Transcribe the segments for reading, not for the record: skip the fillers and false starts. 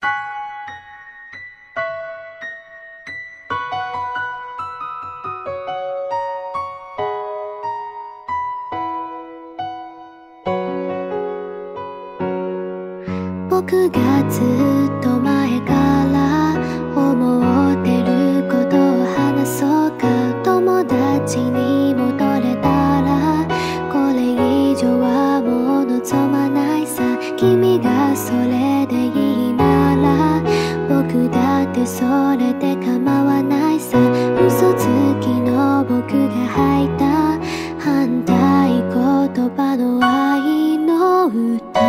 僕がずっと前から思ってることを話そうか。友達に戻れたらこれ以上はもう望まないさ。君がそれでいいなら僕だってそれで構わないさ。嘘つきの僕が吐いた反対言葉の愛の歌。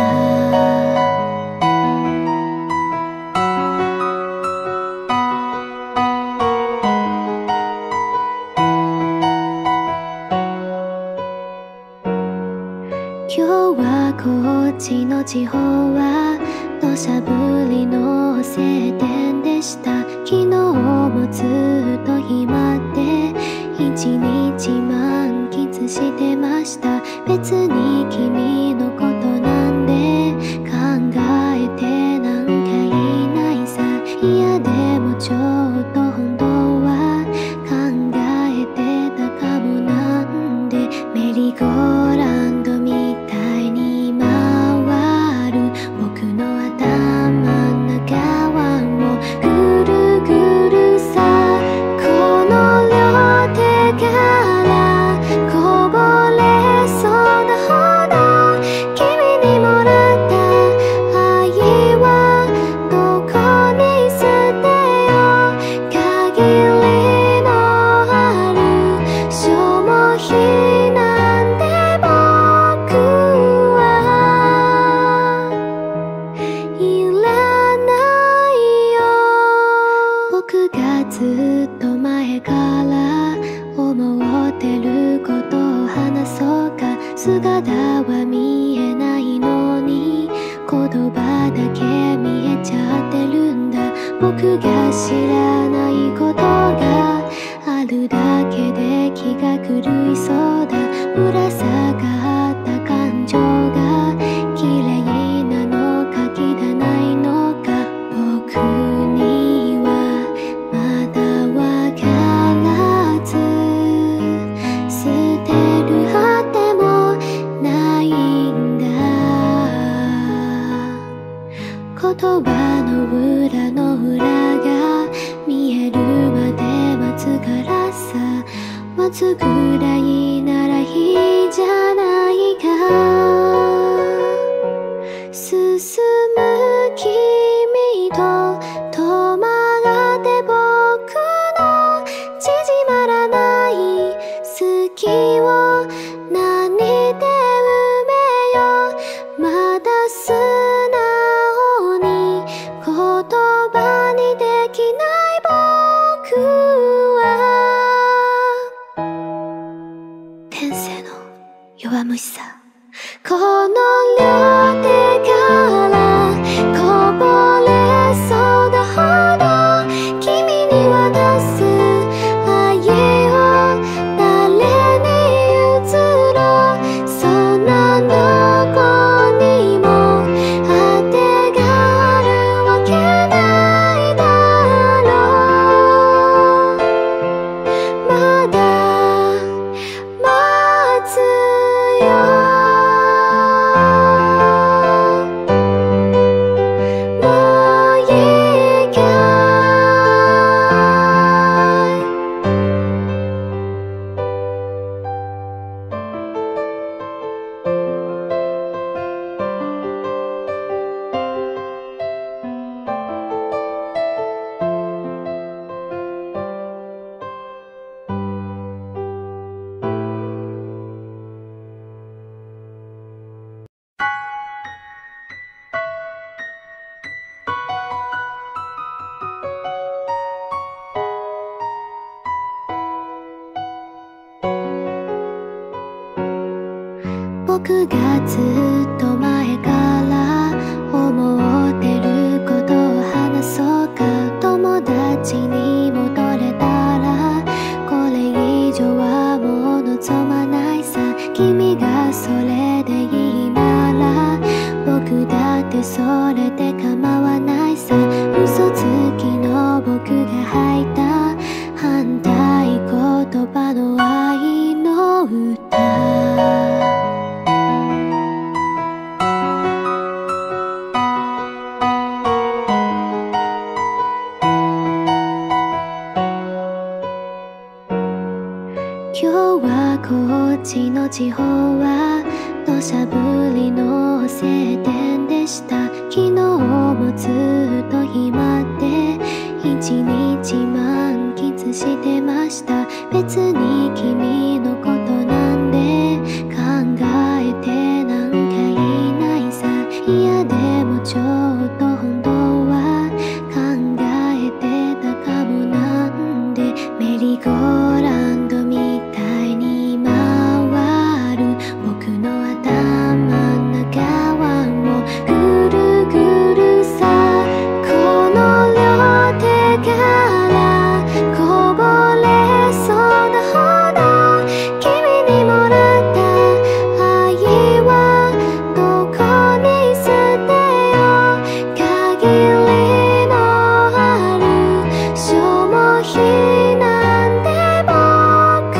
今日はこっちの地方は土砂降りの晴天でした。昨日もずっと暇で一日満喫してました。別に君のことなんで考えてなんかいないさ。いやでもちょっと本当は考えてたかも。なんでメリーゴーランドみたいに回る僕の頭の中をぐるぐるさ。この両手からこぼれそうなほど君にもらった愛はどこに捨てよう。限りのある消耗品なんで僕はいらないよ。僕がずっと前から思ってることを話そうか。姿は見えないのに言葉だけ見えちゃってるんだ。僕が知らないことがあるだけで気が狂いそうだ。ぶら下がった感情が綺麗なのか汚いのか僕にはまだわからず。捨てるあてもないんだ。言葉の裏の裏が見えるまで待つからさ。待つぐらいならいいじゃないか。進む君と止まって僕の縮まらない好きを何で埋めよう。まだ素直に言葉にできない僕は天性の弱虫さ。この両手からこぼれそうなほど君に渡す愛を誰に譲ろう。そんなどこにも当てがあるわけないだろう。まだ待つよ。僕がずっと前から思ってることを話そうか。友達に戻れたらこれ以上はもう望まないさ。君がそれでいいなら僕だってそれで構わないさ。 嘘つきの僕が吐いた反対言葉の愛の歌。今日はこっちの地方は土砂降りの晴天でした。昨日もずっと暇で一日満喫してました。別に君のことなんで考えてなんかいないさ。いやでもちょっと本当は考えてたかも。なんでメリーゴーランドみたいに回る僕の頭の中をぐるぐるさ。この両手からこぼれそうなほど君にもらった愛はどこに捨てよう。限りのある消耗品なんて僕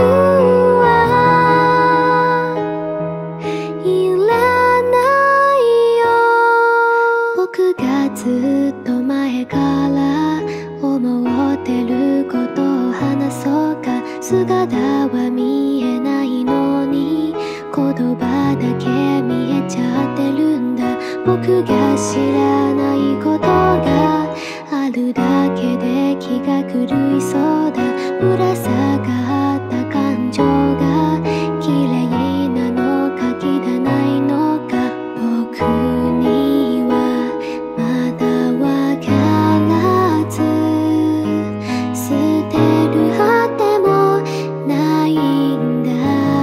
はいらないよ。僕がずっと前から思ってることを話そうか。姿は見えないのに言葉だけ見えちゃってるんだ。僕が知らないことがあるだけで気が狂いそうだ。ぶら下がった感情が綺麗なのか汚いのか僕にはまだわからず、捨てるあてもないんだ。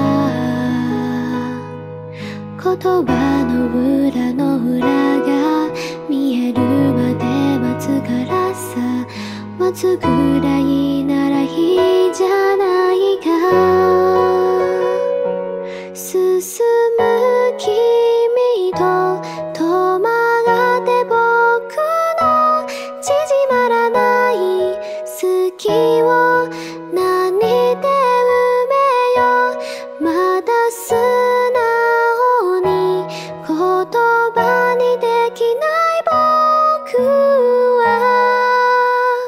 言葉の裏の裏が見えるまで待つからさ。待つくらいならいいじゃないか。進む君と止まって僕の縮まらない好きを何で埋めよう。まだ素直に言葉にできない僕は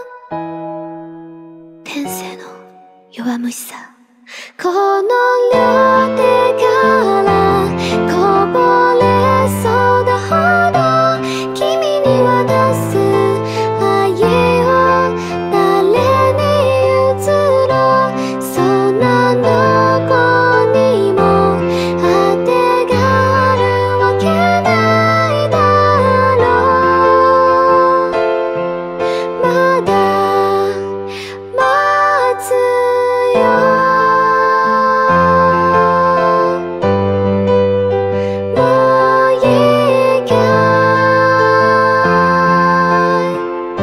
天性の弱虫さ。この両手からこぼれそうなほど君に渡す愛を誰に譲ろう。そんなどこにも当てがあるわけないだろう。まだ待つよ。もういいかい。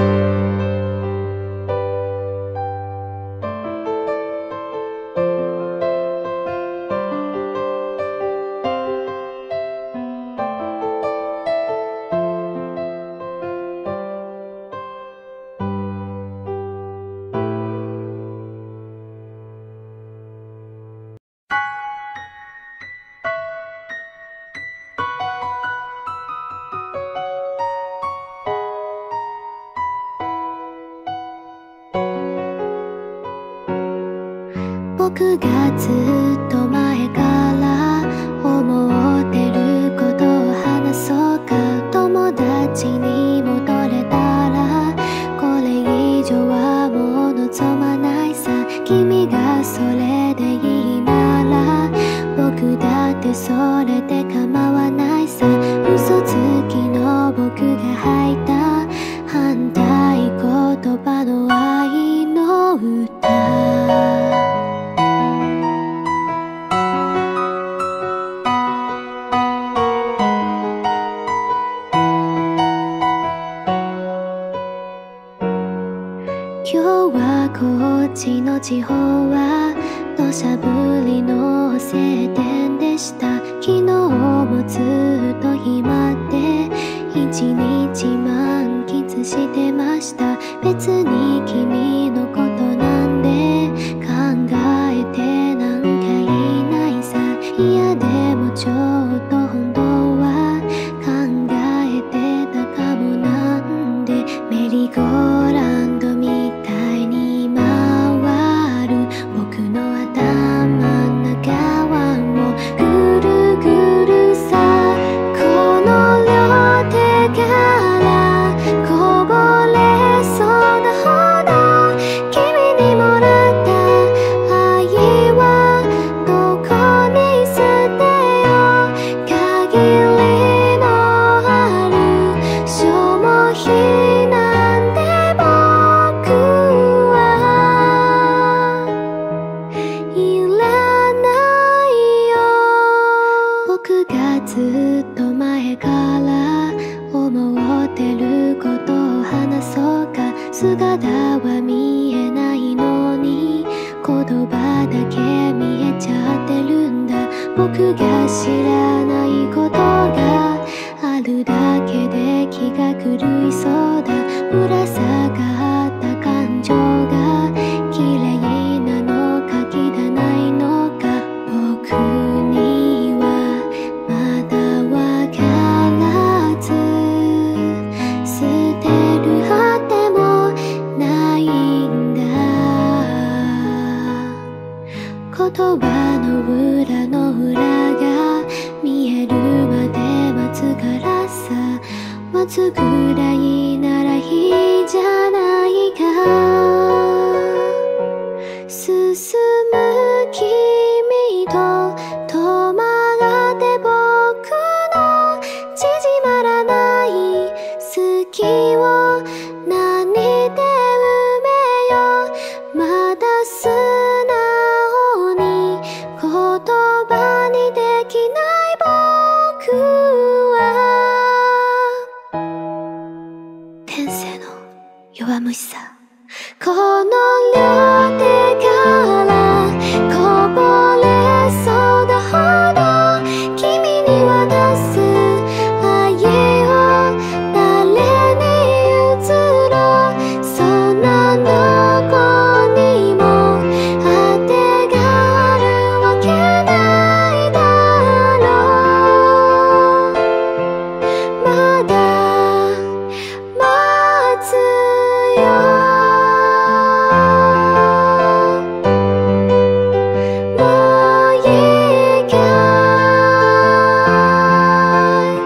僕がずっと前から思ってることを話そうか。友達に戻れたらこれ以上はもう望まないさ。君がそれでいいなら僕だってそれで構わないさ。嘘つきの僕が吐いた反対言葉の愛の歌。今日はこっちの地方は土砂降りの晴天でした。昨日もずっと暇で一日満喫スしてました。別に君のことなんで考えてなんかいないさ。いやでもちょっと本当は考えてたかも。なんでメリーゴーランドみたいに回る僕の頭の中をぐるぐるさ。この両手からこぼれそうなほど君にもらった愛はどこに捨てよう。限りのある消耗品なんで僕はいらないよ。僕がずっと前から思ってることを話そうか。姿は見えないのに言葉だけ見えちゃってるんだ。僕が知らないことがあるだけで気が狂いそうだ。ぶら下がった感情が綺麗なのか汚いのか僕にはまだわからず、捨てる果てもないんだ。言葉の裏の裏が見えるまで待つからさ。待つぐらいならいいじゃないか。進む君と止まって僕の縮まらない好きを何で埋めよう。まだ素直に言葉にできない僕は天性の弱虫さ。この両手からこぼれそうなほど君に渡す愛を誰に譲ろう。そんなどこにも当てがあるわけないだろう。まだ待つよ。もういいかい。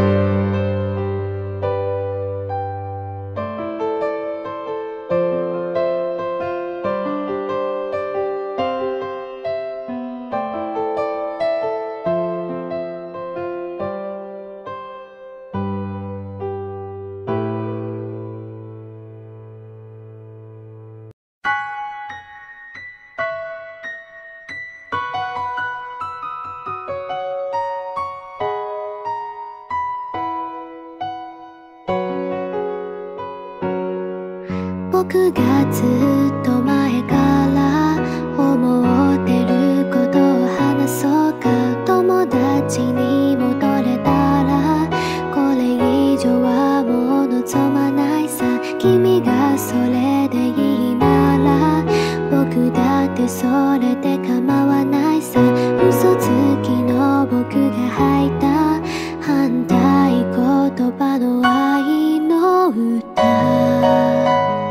僕がずっと前から思ってることを話そうか。友達に戻れたらこれ以上はもう望まないさ。君がそれでいいなら僕だってそれで構わないさ。嘘つきの僕が吐いた反対言葉の愛の歌。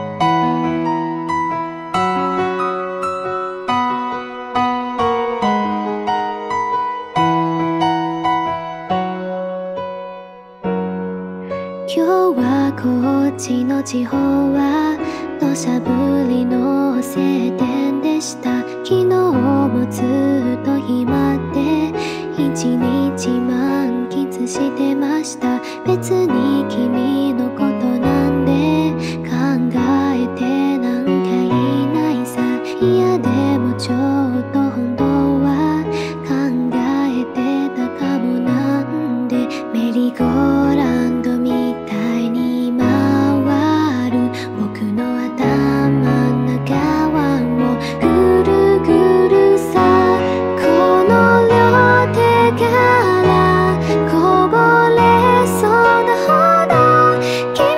今日はこっちの地方は土砂降りの晴天でした。昨日もずっと暇で一日満喫してました。別に君のことなんで考えてなんかいないさ。いやでもちょっと本当は考えてたかも。なんでメリーゴーランドみたいに回る僕の頭の中をぐるぐるさ。この両手からこぼれそうなほど君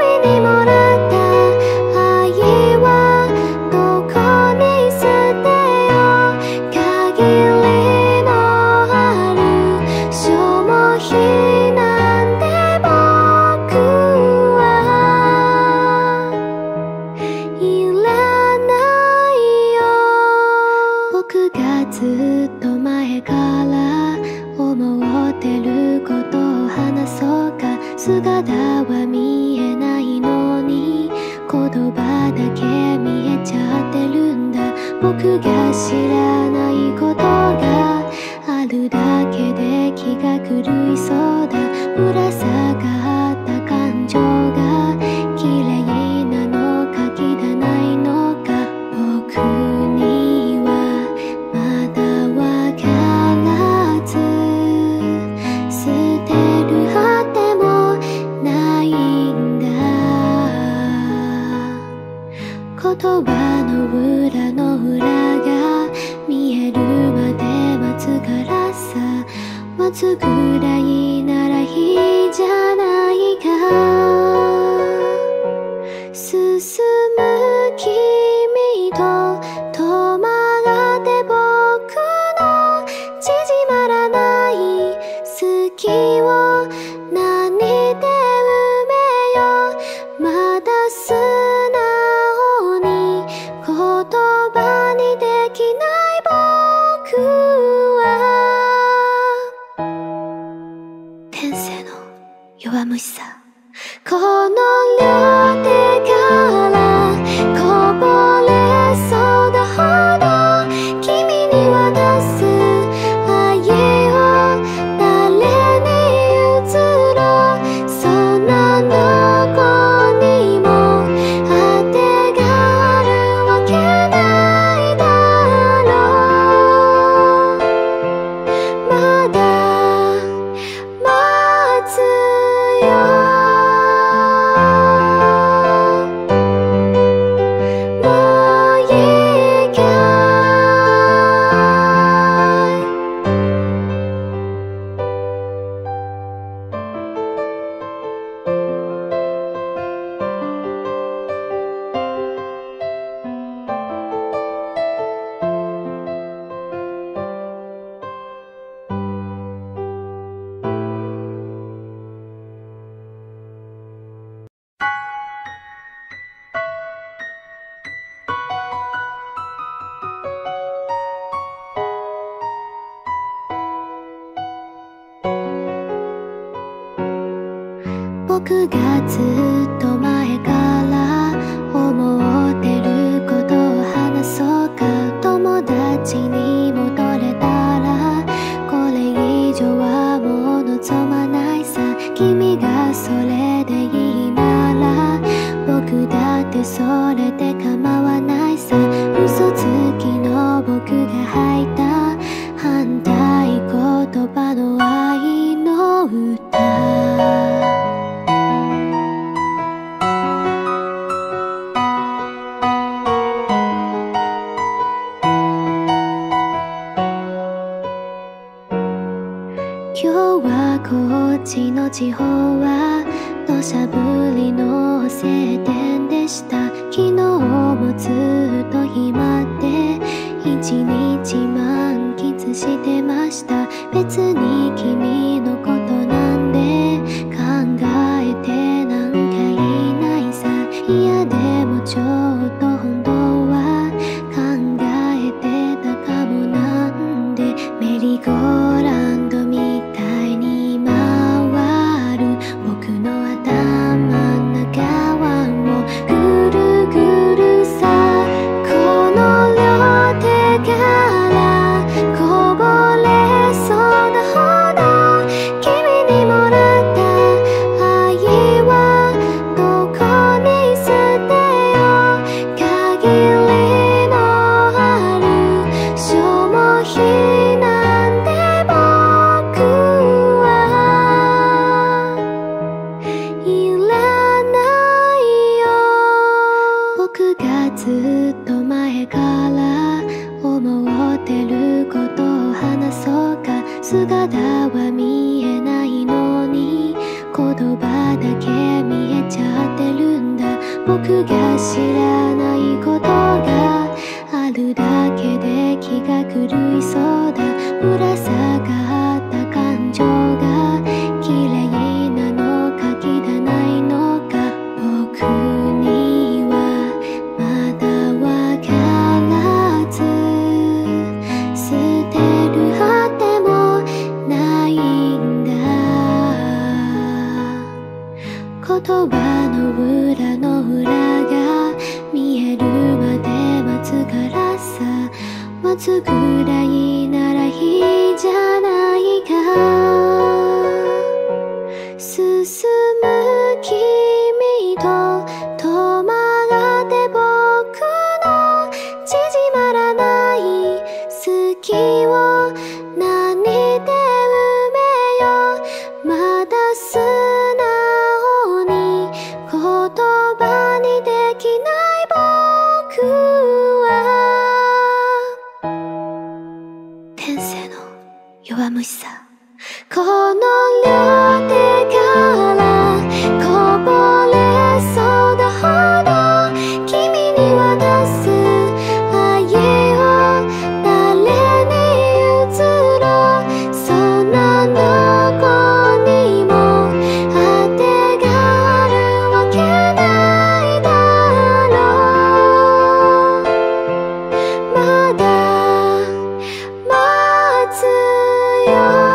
葉だけ見えちゃってるんだ。僕が知らないことがあるだけで気が狂いそうだ。ぶら下がった感情が綺麗なのか汚いのか、僕にはまだわからず、捨てるあてもないんだ。言葉の裏の裏が見えるまで待つからさ。待つくらいならいいじゃないか。進む君と止まって僕の縮まらない好きを何で埋めよう。まだ素直に言葉にできない僕は天性の弱虫さ。この両手からこぼれそうなほど君に渡す愛を誰に譲ろう。そんなどこにも当てがあるわけないだろう。まだ待つよ。僕がずっと前から思ってることを話そうか。友達に戻れたらこれ以上はもう望まないさ。君がそれでいいなら僕だってそれで構わないさ。嘘つきの僕が吐いた反対言葉の愛の歌。今日はこっちの地方は土砂降りの晴天でした。昨日もずっと暇で一日満喫してました。別に君のことなんで考えてなんかいないさ。いやでもちょっと本当は考えてたかも。なんでメリーゴーランドみたいに回る僕の頭の中をぐるぐるさ。この両手からこぼれそうなほど君にもらった愛はどこに捨てよう。限りのある消耗品なんで僕はいらないよ。僕がずっと前から思ってることを話そうか。姿は見えないのに言葉だけ見えちゃってるんだ。僕が知らないことがあるだけで気が狂いそうだ。ぶら下がった感情が綺麗なのか汚いのか、僕にはまだわからず、捨てるあてもないんだ。言葉の裏の裏がつぐらいならいいじゃないか。進む君と止まって僕の縮まらない好きを何で埋めよう。まだ素直に言葉にできない僕は天性の弱虫さ。この両手からこぼれそうなほど君に渡す愛を誰に譲ろう。そんなどこにも当てがあるわけないだろう。まだ待つよ。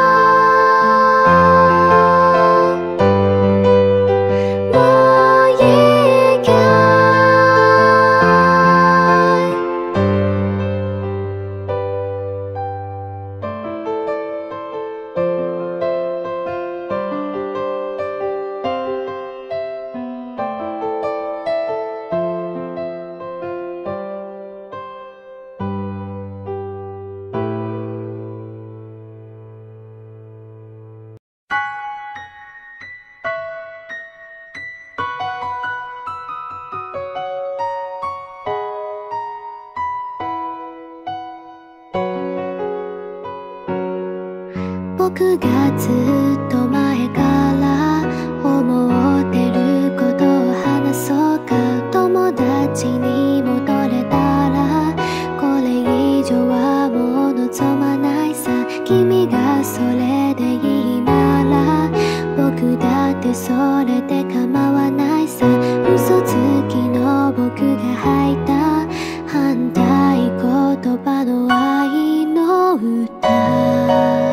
僕がずっと前から思ってることを話そうか。友達に戻れたらこれ以上はもう望まないさ。君がそれでいいなら僕だってそれで構わないさ。嘘つきの僕が吐いた反対言葉の愛の歌。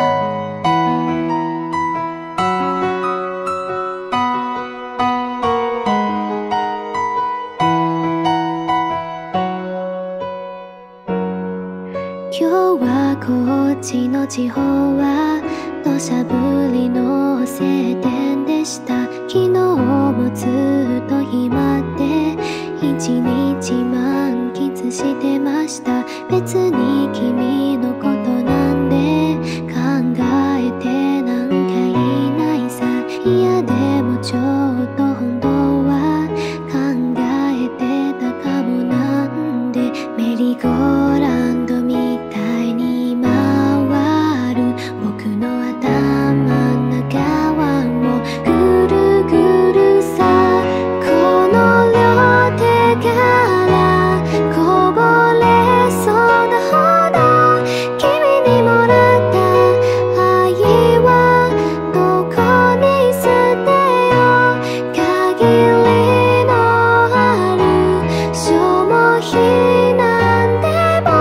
今日はこっちの地方は土砂降りの晴天でした。昨日もずっと暇で一日満喫してました。別に君のことなんで考えてなんかいないさ。いやでもちょっと本当は考えてたかも。なんでメリーゴーランドみたいに回る僕の頭の中をぐるぐるさ。この両手からこぼれそうなほど君にもらった愛はどこに捨てよう。限りのある消耗品なんて僕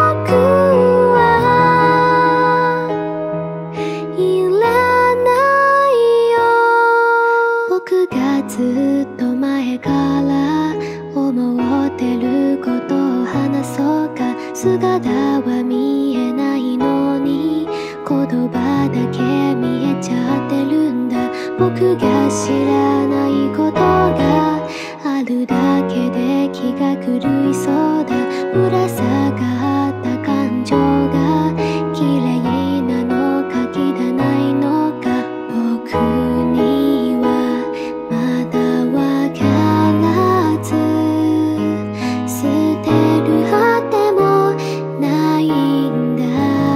はいらないよ。僕がずっと前から思ってることを話そうか。姿は見えないのに言葉だけ見えちゃってるんだ。僕が知らないことがあるだけで気が狂いそうだ。ぶら下がった感情が綺麗なのか汚いのか僕にはまだわからず。捨てるあてもないんだ。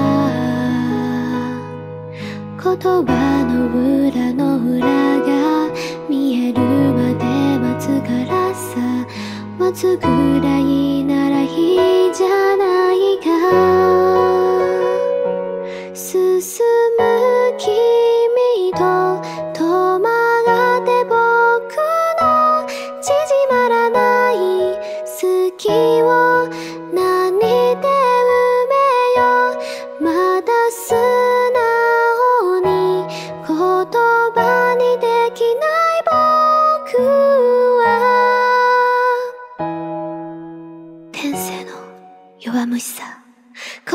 言葉の裏の裏が見えるまで待つからさ。待つぐらいならいいじゃないか。進む君と止まって僕の縮まらない好きを何で埋めよう。まだ素直に言葉にできない僕は天性の弱虫さ。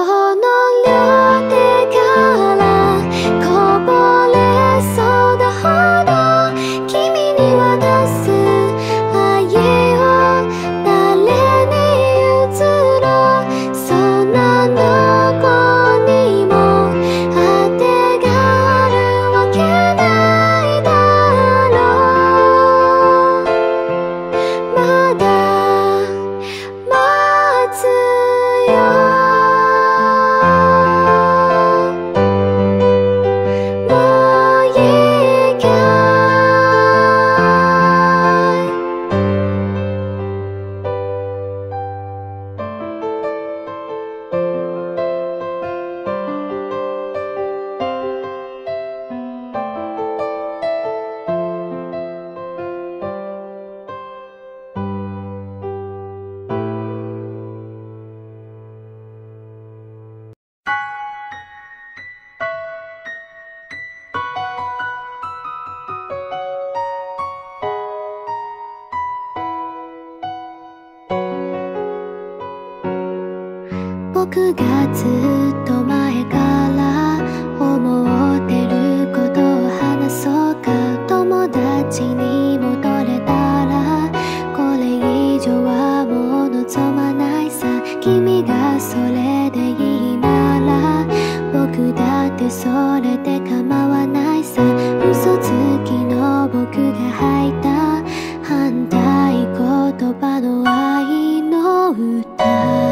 僕がずっと前から思ってることを話そうか。友達に戻れたらこれ以上はもう望まないさ。君がそれでいいなら僕だってそれで構わないさ。嘘つきの僕が吐いた反対言葉の愛の歌。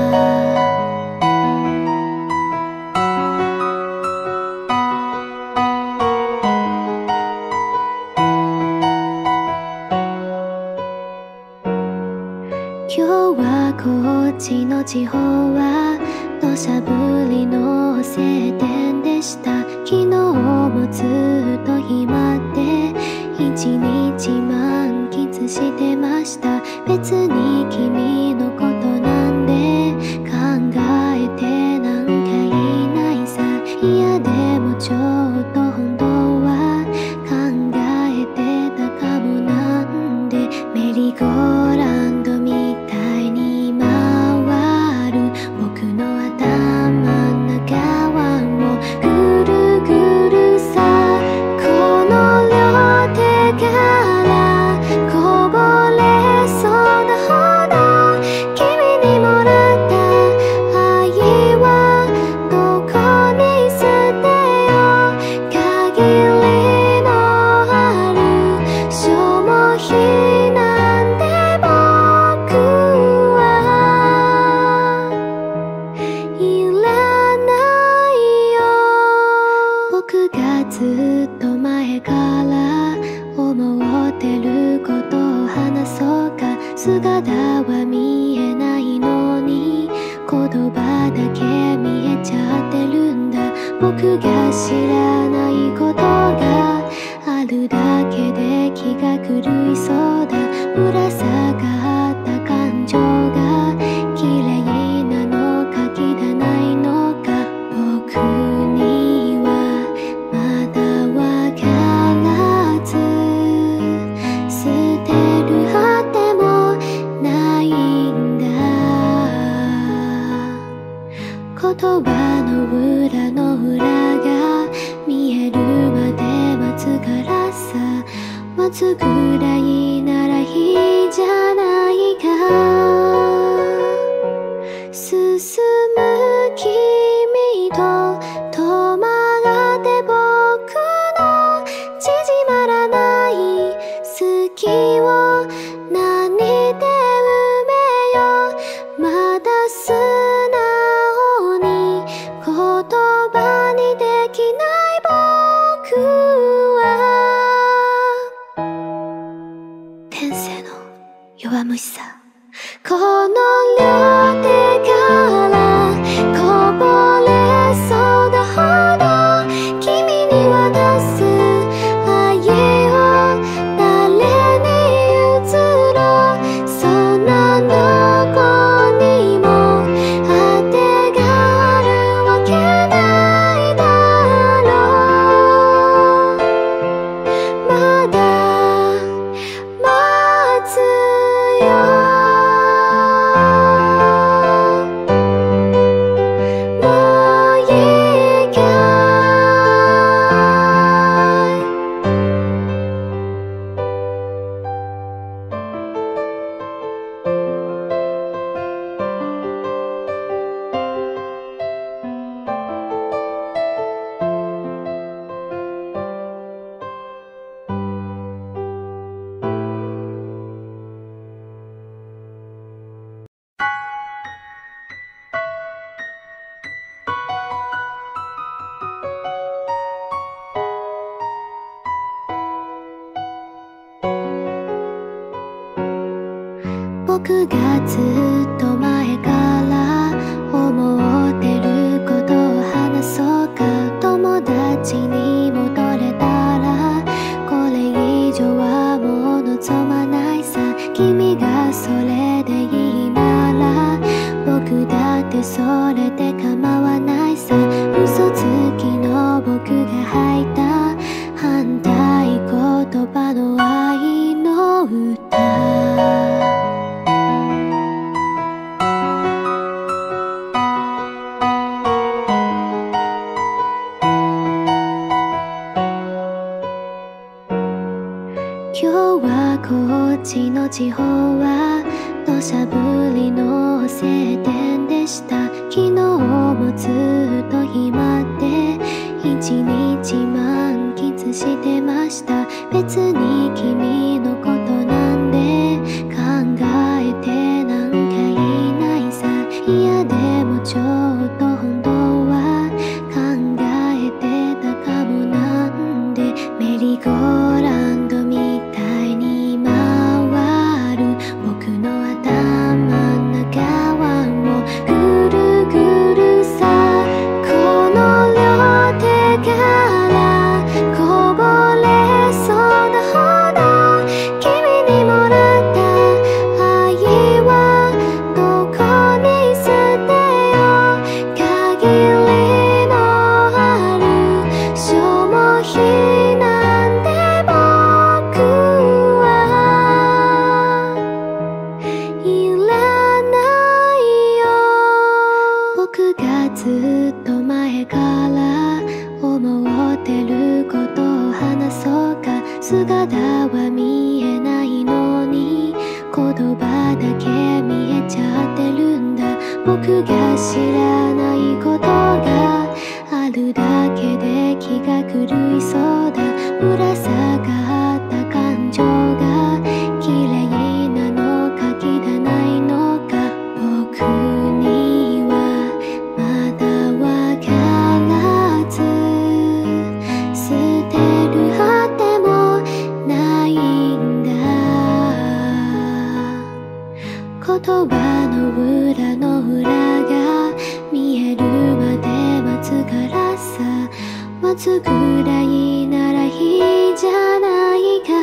今日はこっちの地方は土砂降りの晴天でした。昨日もずっと暇で一日満喫してました。別に君のことなんで考えてなんかいないさ。いやでもちょっと本当は考えてたかも。なんでメリーゴーランドみたいに回る僕の頭の中をぐるぐるさ。この両手からこぼれそうなほど君にもらった愛はどこに捨てよう。限りのある消耗品なんで僕はいらないよ。僕がずっと前から思ってることを話そうか。姿は見えないのに言葉だけ見えちゃってるんだ。僕が知らないことがあるだけで気が狂いそうだ。ぶら下がった感情が綺麗なのか汚いのか僕にはまだわからず、捨てるあてもないんだ。言葉の裏の裏が見えるまで待つからさ。待つぐらいならいいじゃないか。進む君と止まって僕の縮まらない好きを何で埋めよう。まだ素直に言葉にできない僕は天性の弱虫さ。この両手からこぼれそうなほど君に渡す愛を誰に譲ろう。そんなどこにも当てがあるわけないだろう。まだ待つよ。僕がずっと前から思ってることを話そうか。友達に戻れたらこれ以上はもう望まないさ。君がそれでいいなら僕だってそれで構わないさ。嘘つきの僕が吐いた反対言葉の愛の歌。 地方は土砂降りの晴天でした。昨日もずっと暇で一日満喫してました。別に君のことなんで考えてなんかいないさ。いやでもちょっと本当は考えてたかも。なんでメリーゴーランドみたいに回る僕の頭の中をぐるぐるさ。この両手からこぼれそうなほど君にもらった愛はどこに捨てよう。限りのある消耗品なんて僕はいらないよ。僕がずっと前から思ってることを話そうか。姿は見えないのに言葉だけ見えちゃってるんだ。僕が知らないことがあるだけで気が狂いそうだ。ぶら下がった感情が綺麗なのか汚いのか僕にはまだわからず、捨てるあてもないんだ。言葉の裏の裏が見えるまで待つからさ。待つくらいならいいじゃないか。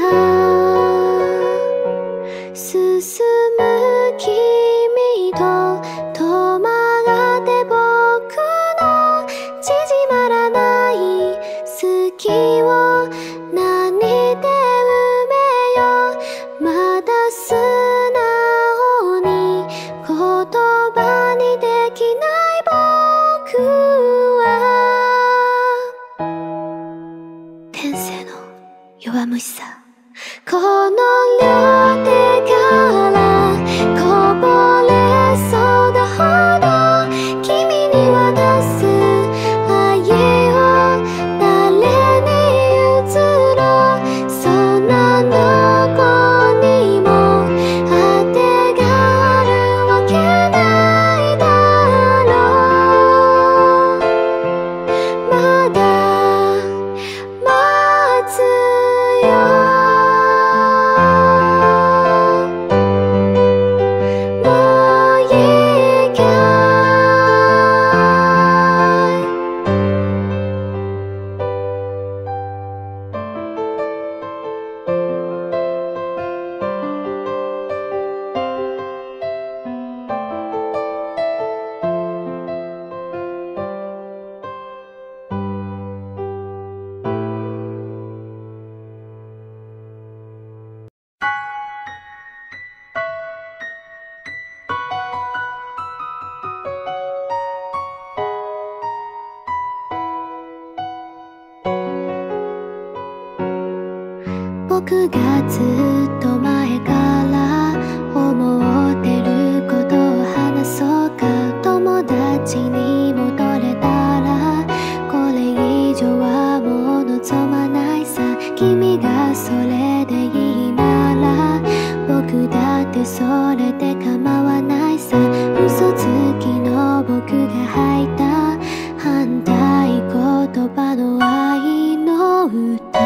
進む君と止まって僕の縮まらない好きを何で埋めよう。まだ素直に言葉にできない僕は天性の弱虫さ。この両手からこぼれそうなほど君に渡す愛を誰に譲ろう。そんなどこにも当てがあるわけないだろう。まだ待つよ。もういいかい。僕がずっと前から思ってることを話そうか。友達に戻れたらこれ以上はもう望まないさ。君がそれでいいなら僕だってそれで構わないさ。嘘つきの僕が吐いた反対言葉の愛の歌。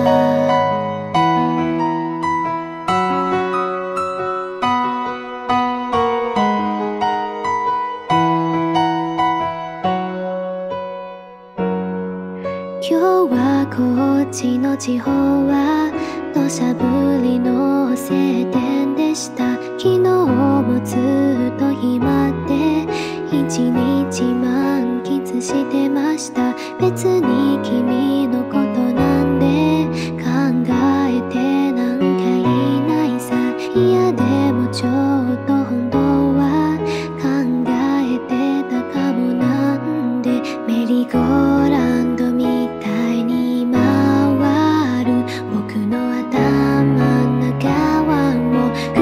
今日はこっちの地方は土砂降りの晴天でした。昨日もずっと暇で一日満喫してました。別に君のことなんで考えてなんかいないさ。いやでもちょっと本当は考えてたかも。なんでメリーゴーランドみたいに回る僕の頭の中を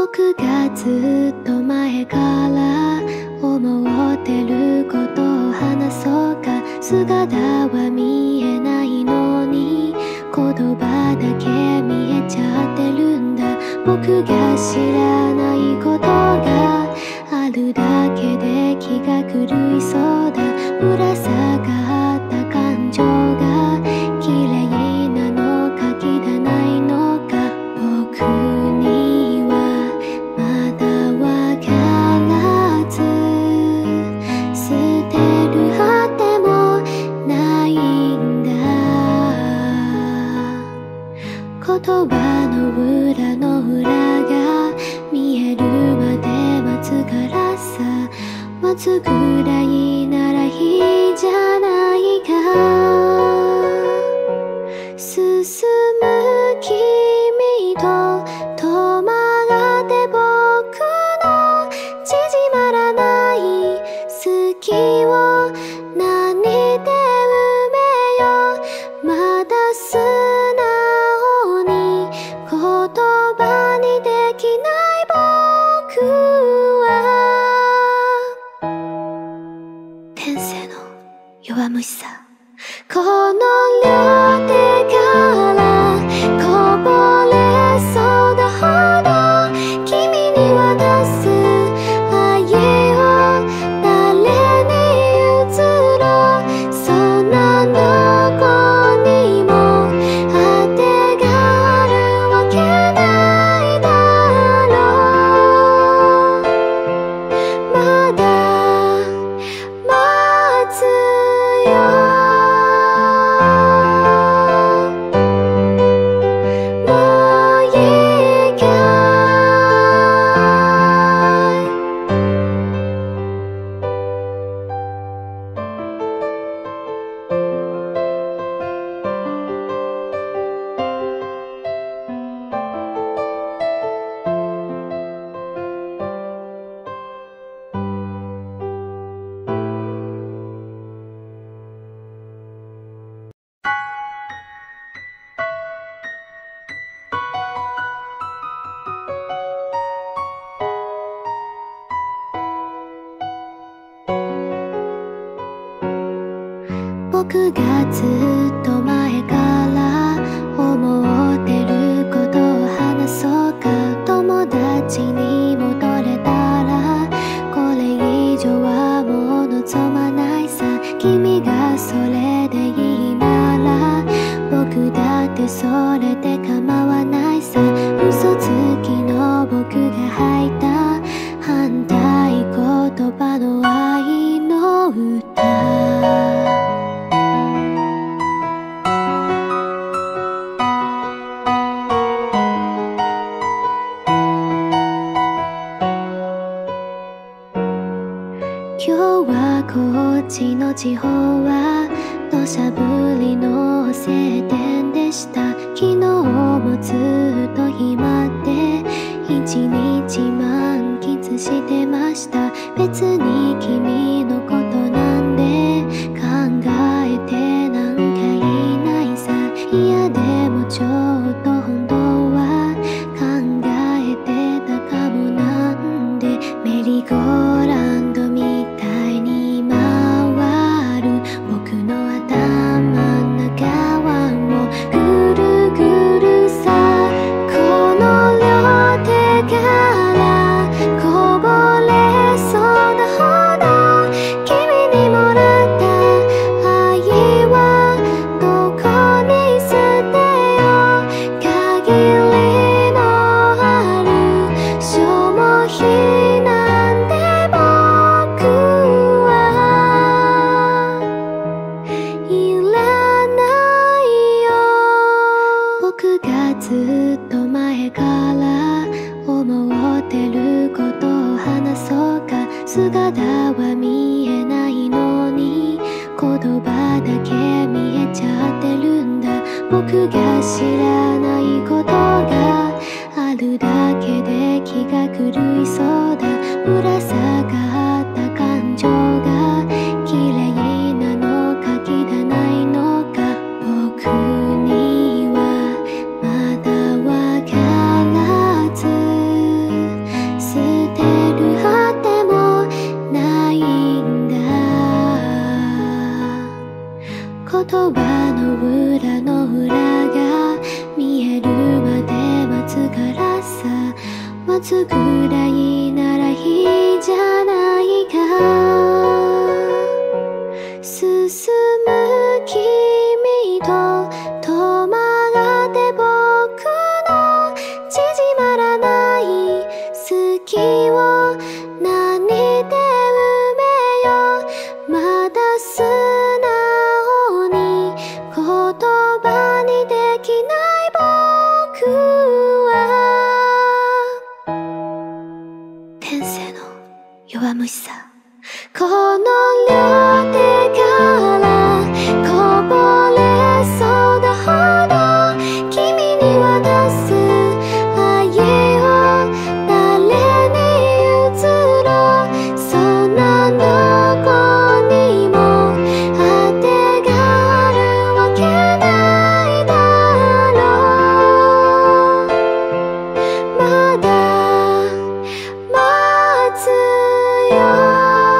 僕がずっと前から思ってることを話そうか。姿は見えないのに言葉だけ見えちゃってるんだ。僕が知らないことがあるだけで気が狂いそうだ。ぶら下がった感情が綺麗なのか汚いのか、僕にはまだわからず、捨てるあてもないんだ。言葉の裏の裏が見えるまで待つからさ。待つぐらいならいいじゃないか。進む君と止まって僕の縮まらない好きを何で埋めよう。まだ素直に言葉にできない僕は天性の弱虫さ。この両手からこぼれそうなほど君に渡す愛を誰に譲ろう。そんなどこにも当てがあるわけないだろう。まだ待つよ。僕がずっと前から思ってることを話そうか。友達に戻れたらこれ以上はもう望まないさ。君がそれでいいなら僕だってそれで構わないさ。嘘つきの僕が吐いた反対言葉の愛の歌。今日はこっちの地方は土砂降りの晴天でした。昨日もずっと暇で一日満喫してました。別に君のことなんで考えてなんかいないさ。いやでもちょっと本当は考えてたかも。なんでメリーゴーランドみたいに回る僕の頭の中をぐるぐるさ。この両手からこぼれそうなほど君にもらった愛はどこに捨てよう。限りのある消耗品なんて僕はいらないよ。僕がずっと前から思ってることを話そうか。姿は見えないのに言葉だけ見えちゃってるんだ。僕が知らないことがあるだけで気が狂いそうだ。ぶら下がった感情が綺麗なのか汚いのか、僕にはまだわからず、 らいならいいじゃないか。進む君と止まって僕の縮まらない好きを何で埋めよう。まだ素直に言葉にできない僕は天性の弱虫さ。この両手からこぼれそうなほど君に渡す愛を誰に譲ろう。そんなどこにも当てがあるわけないだろう。まだ待つよ。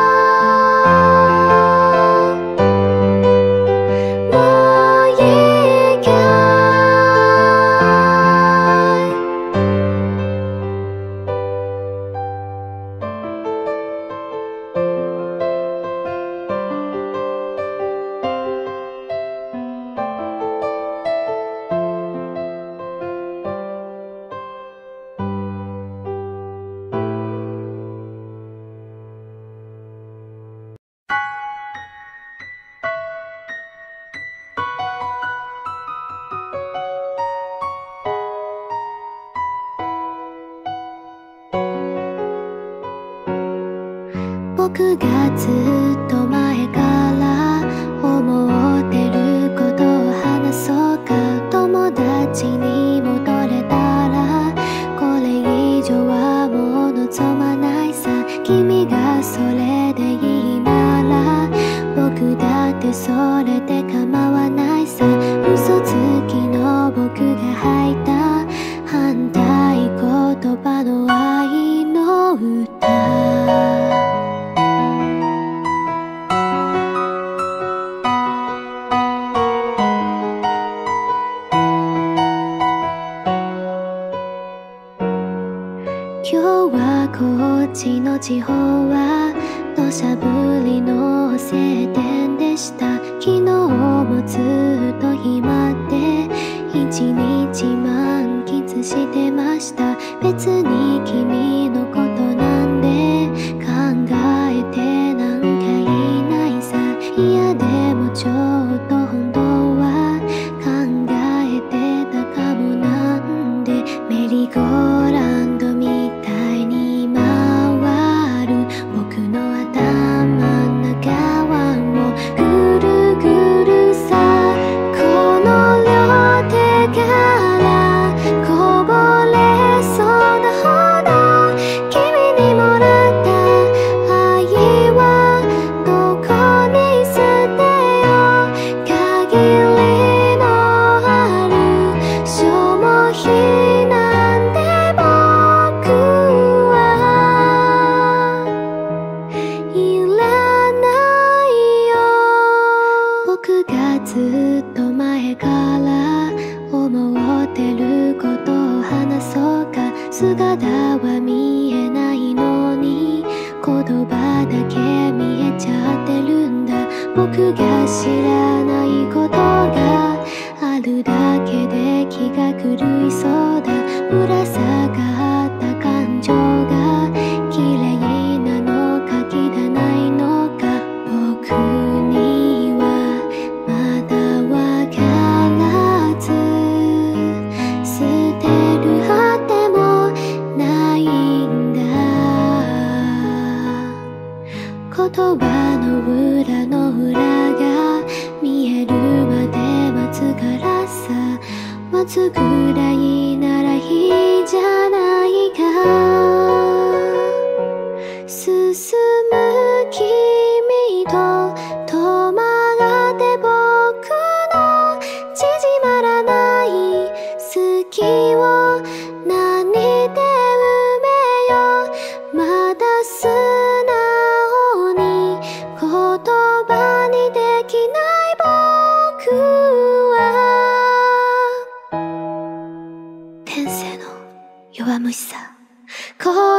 僕がずっと前から思ってることを話そうか。友達に戻れたらこれ以上はもう望まないさ。君がそれでいいなら僕だってそれで構わないさ。嘘つきの僕が吐いた反対言葉の愛の歌。今日はこっちの地方は土砂降りの晴天でした。昨日もずっと暇で一日満喫してました。別に君のことなんで考えてなんかいないさ。いやでもちょっと本当は考えてたかも。なんでメリーゴーランドみたいに回る僕の頭の中をぐるぐるさ。この両手からこぼれそうなほど君にもらった愛はどこに捨てよう。限りのある消耗品なんで僕はいらないよ。僕がずっと前から思ってることを話そうか。姿は見えないのに言葉だけ見えちゃってるんだ。僕が知らないことがあるだけで気が狂いそうだ。ぶら下がった感情が綺麗なのか汚いのか僕にはまだわからず。捨てるあてもないんだ。言葉の裏の裏が見えるまで待つからさ。待つぐらいならいいじゃないか。進む君と止まって僕の縮まらない好きを何で埋めよう。まだ素直に言葉にできない僕は天性の弱虫さ。こ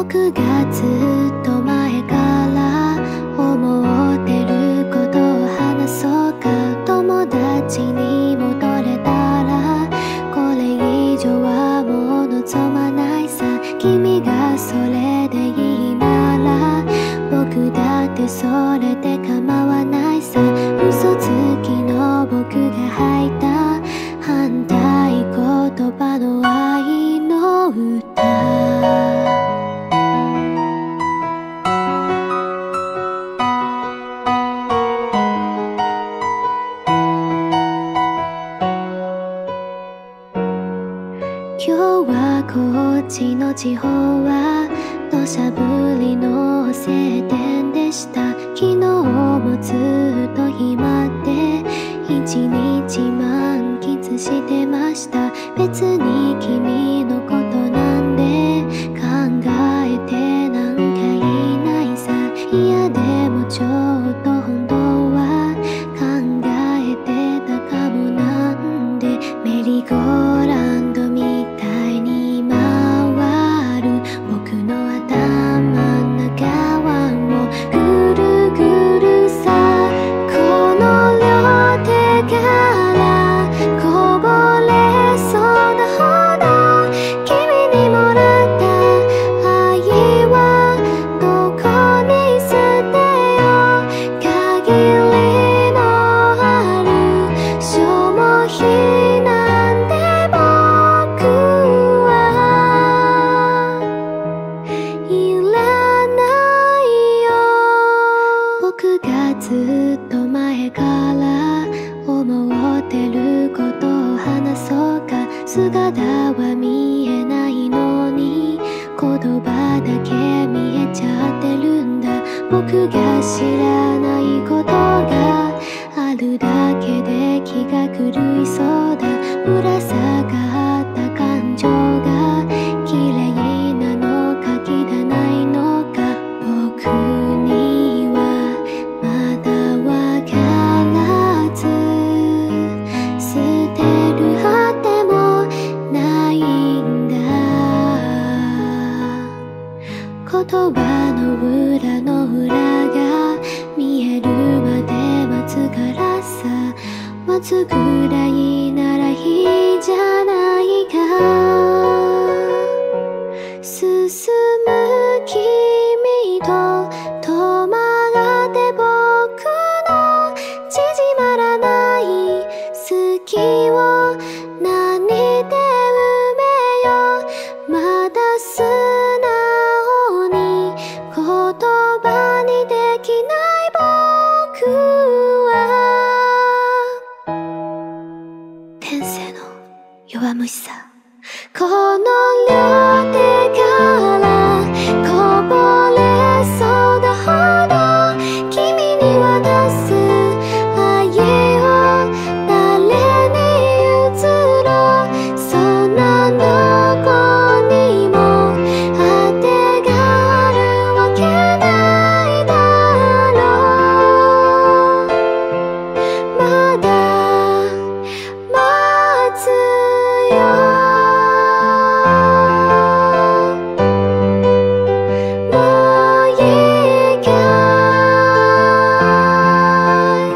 僕がずっと前から思ってることを話そうか。友達に戻れたらこれ以上はもう望まないさ。君がそれでいいなら僕だってそれで構わないさ。嘘つきの僕が吐いた反対言葉の愛の歌。今日はこっちの地方は土砂降りの晴天でした。昨日もずっと暇で一日満喫してました。別に君のことなんで考えてなんかいないさ。いやでもちょっと本当は考えてたかも。なんでメリーゴーランドみたいに回る僕の頭の中をぐるぐるさ。この両手からこぼれそうなほど君にもらった愛はどこに捨てよう。限りのある消耗品なんて僕はいらないよ。僕がずっと前から思ってることを話そうか。姿は見えないのに言葉だけ見えちゃってるんだ。僕が知らないことがあるだけで気が狂いそうだ。ぶら下がった感情が綺麗なのか汚いのか僕にはまだわからず。捨てるあてもないんだ。言葉の裏の裏が見えるまで待つからさ。待つくらいならいいじゃないか。進む君と止まって僕の縮まらない好きを何で埋めよう。まだ素直に言葉にできない僕は天性の弱虫さ。この両手からこぼれそうなほど君に渡す愛を誰に譲ろう。そんなどこにも当てがあるわけないだろう。まだ待つよ。もういいかい。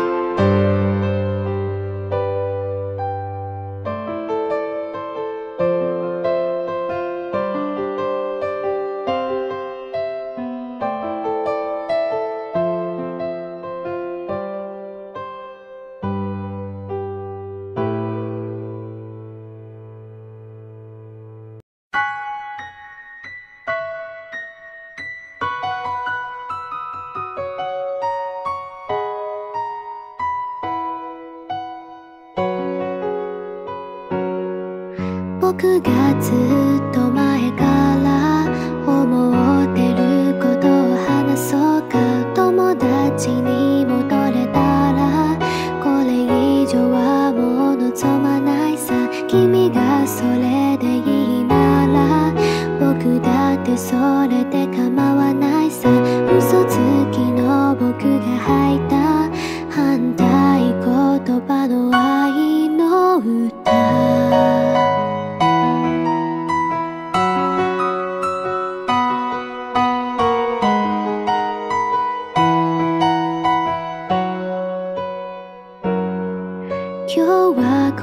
僕がずっと前から思ってることを話そうか。友達に戻れたらこれ以上はもう望まないさ。君がそれでいいなら僕だってそれで構わないさ。嘘つきの僕が吐いた反対言葉の愛の歌。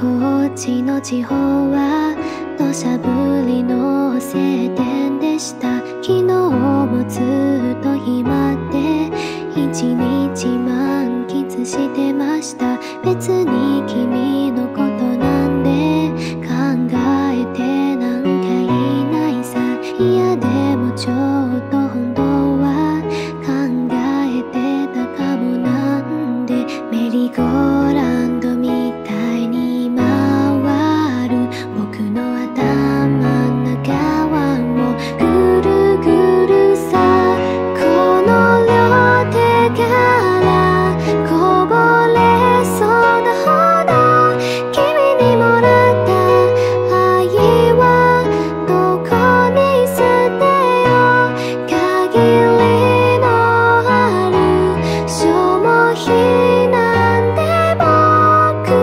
高知の地方は土砂降りの晴天でした。昨日もずっと暇で一日満喫してました。別に君のことなんで考えてなんかいないさ。いやでもちょっと本当は考えてたかも。なんでメリーゴーランドみたいに回る僕の頭の中をぐるぐるさ。この両手からこぼれそうなほど君にもらった愛はどこに捨てよう。限りのある消耗品なんで僕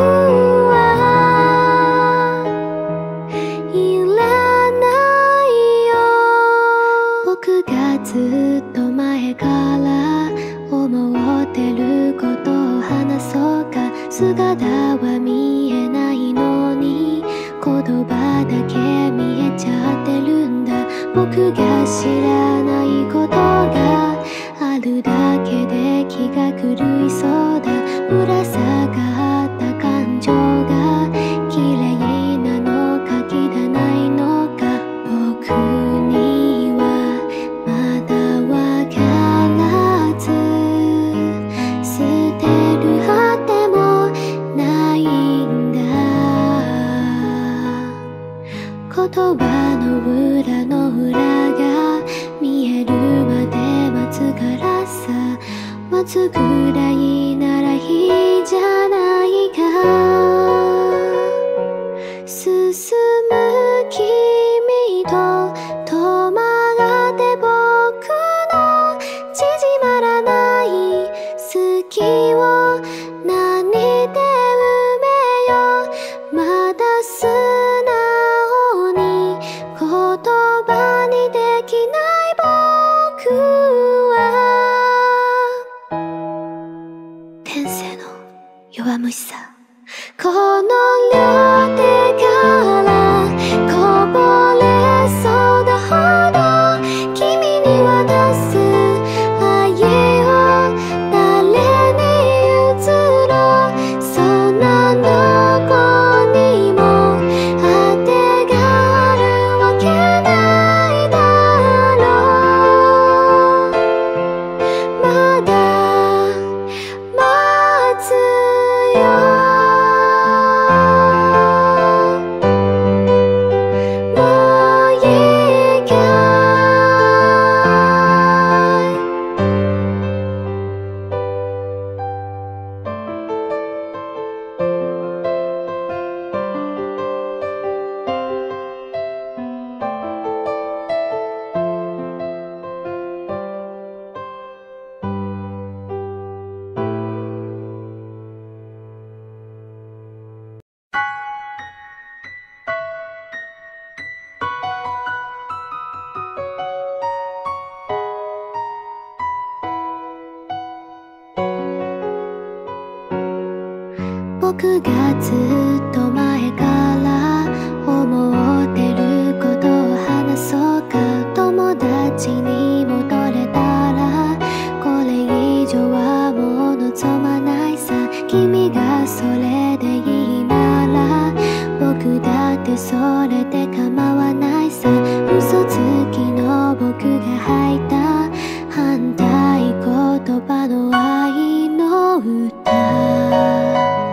はいらないよ。僕がずっと前から思ってることを話そうか。姿は見えないのに言葉だけ見えちゃってるんだ。僕が知らないことがあるだけで気が狂いそうだ。ぶら下がった感情が綺麗なのか汚いのか僕にはまだわからず、捨てるあてもないんだ。言葉の裏の裏が見えるまで待つからさ。待つぐらいならいいじゃないか。進む君と止まって僕の縮まらない好きを何で埋めよう。まだ素直に言葉にできない僕は天性の弱虫さ。この両手からこぼれそうなほど君に渡す愛を誰に譲ろう。そんなどこにも当てがあるわけないだろう。まだ待つよ。もういいかい。僕がずっと前から思ってることを話そうか。友達に戻れたらこれ以上はもう望まないさ。君がそれでいいなら僕だってそれで構わないさ。嘘つきの僕が吐いた反対言葉の愛の歌。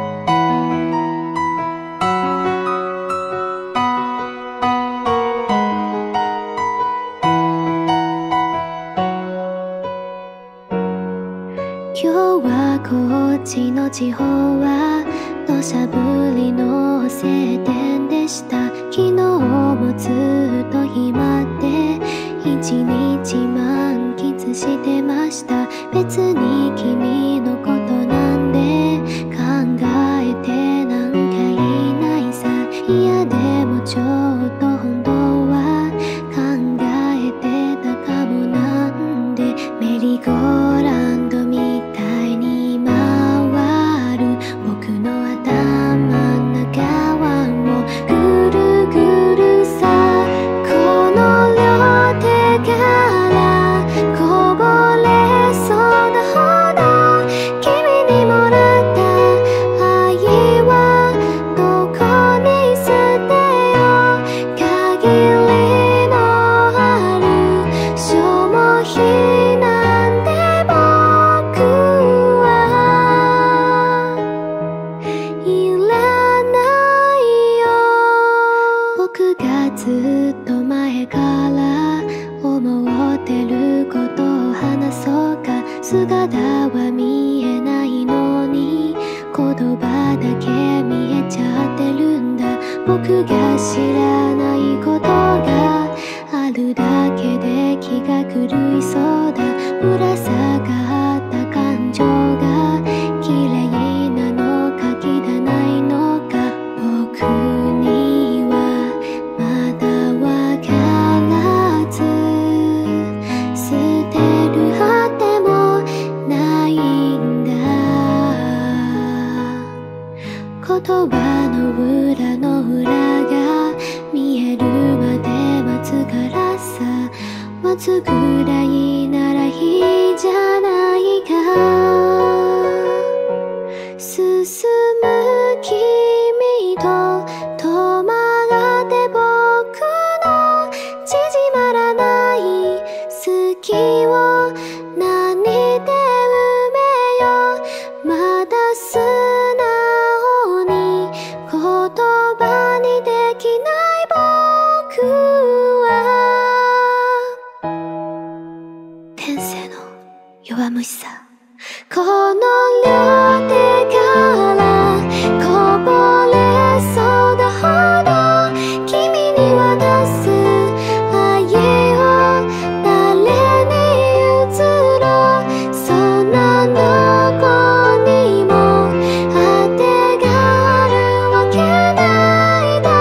今日は高知の地方は土砂降りの晴天でした。昨日もずっと暇で一日満喫してました。別に君のことなんで考えてなんかいないさ。いやでもちょっと本当は考えてたかも。なんでメリーゴーランドみたいに回る僕の頭の中姿は見えないのに言葉だけ見えちゃってるんだ。僕が知らないことがあるだけで気が狂いそうだ。ぶら下がった感情が綺麗なのか汚いのか、僕にはまだわからず、捨てるあてもないんだ。言葉の裏の裏が見えるまで待つからさ。待つくらいならいいじゃないか。進む君と止まって僕の縮まらない好きを何で埋めよう。まだ素直に言葉にできない僕は天性の弱虫さ。この両手からこぼれそうなほど君に渡す愛を誰に譲ろう。そんなどこにも当てがあるわけないだ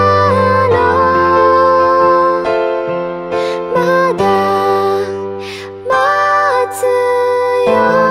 ろう。まだ待つよ。